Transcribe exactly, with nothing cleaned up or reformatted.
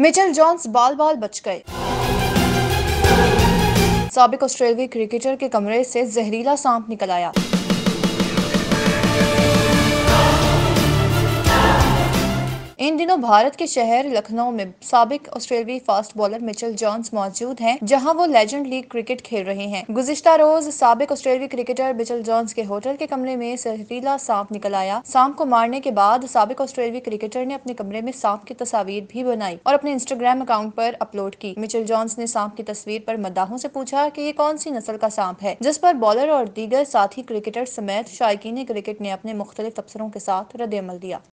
Mitchell Johns बाल बाल बच गए। साबिक ऑस्ट्रेलियाई क्रिकेटर के कमरे से जहरीला सांप निकल आया। इन दिनों भारत के शहर लखनऊ में साबिक ऑस्ट्रेलियाई फास्ट बॉलर मिचेल जॉन्स मौजूद हैं, जहां वो लेजेंड लीग क्रिकेट खेल रहे हैं। गुज़िश्ता रोज साबिक ऑस्ट्रेलियाई क्रिकेटर मिचेल जॉन्स के होटल के कमरे में जहरीला सांप निकल आया। सांप को मारने के बाद साबिक ऑस्ट्रेलियाई क्रिकेटर ने अपने कमरे में सांप की तस्वीर भी बनाई और अपने इंस्टाग्राम अकाउंट पर अपलोड की। मिचेल जॉन्स ने सांप की तस्वीर पर मद्दाहों से पूछा कि ये कौन सी नस्ल का सांप है, जिस पर बॉलर और दीगर साथी क्रिकेटर समेत शायकीन क्रिकेट ने अपने मुख्तलिफ तबसरों के साथ रद्द अमल दिया।